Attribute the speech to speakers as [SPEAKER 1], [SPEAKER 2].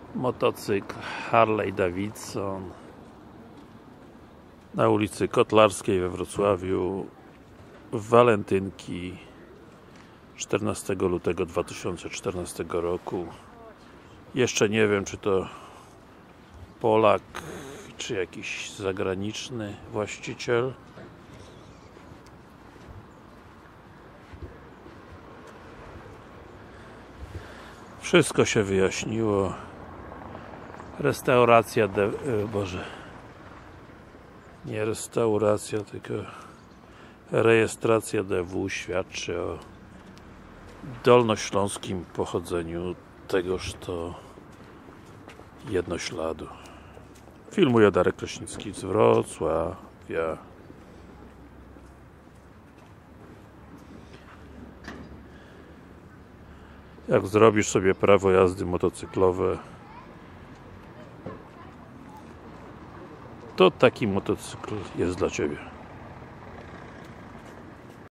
[SPEAKER 1] Motocykl Harley Davidson na ulicy Kotlarskiej we Wrocławiu w walentynki 14 lutego 2014 roku. Jeszcze nie wiem, czy to Polak, czy jakiś zagraniczny właściciel. Wszystko się wyjaśniło. Restauracja nie restauracja, tylko rejestracja DW świadczy o dolnośląskim pochodzeniu tegoż to jednośladu. Filmuje Darek Kraśnicki z Wrocławia. Jak zrobisz sobie prawo jazdy motocyklowe, to taki motocykl jest dla Ciebie.